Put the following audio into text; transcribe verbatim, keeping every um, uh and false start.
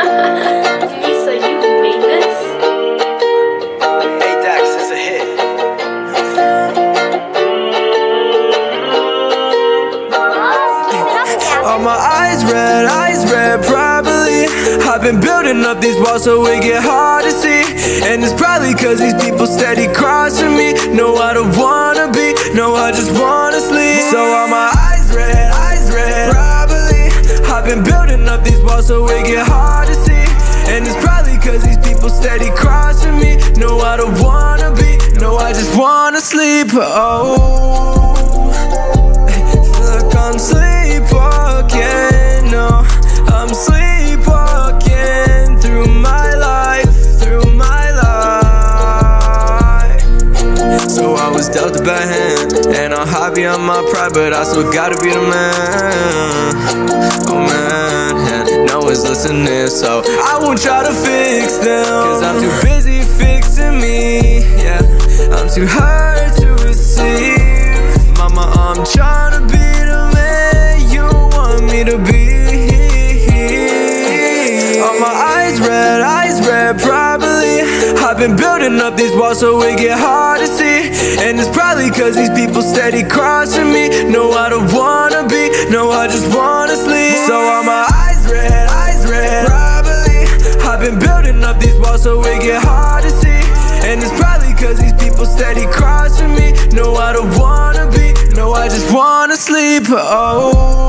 Misa, you made this? Hey Dax, it's a hit. Are my eyes red, eyes red, probably. I've been building up these walls so it get hard to see. And it's probably cause these people steady crossing me. No, I don't wanna be, no, I just wanna sleep. So are my eyes red, eyes red, probably. I've been building up these walls so it get hard to see. And it's probably cause these people steady crossing me. No, I don't wanna be, no, I just wanna sleep. Oh, look, I'm sleepwalking, no, I'm sleepwalking through my life, through my life. So I was dealt a bad hand, and I'm happy on my pride, but I still gotta be the man. Oh man, and no one's listening, so I won't try to fix them, cause I'm too busy fixing me, yeah. I'm too hurt to receive. Mama, I'm tryna be the man you want me to be. Are my eyes red, eyes red, probably. I've been building up these walls so it get hard to see. And it's probably cause these people steady crossing me. No, I don't wanna be, no, I just wanna sleep. So are my eyes red, eyes red, probably. I've been building up these walls so it get hard to see. And it's probably cause these people steady crossing me. No, I don't wanna be, no, I just wanna sleep. Oh,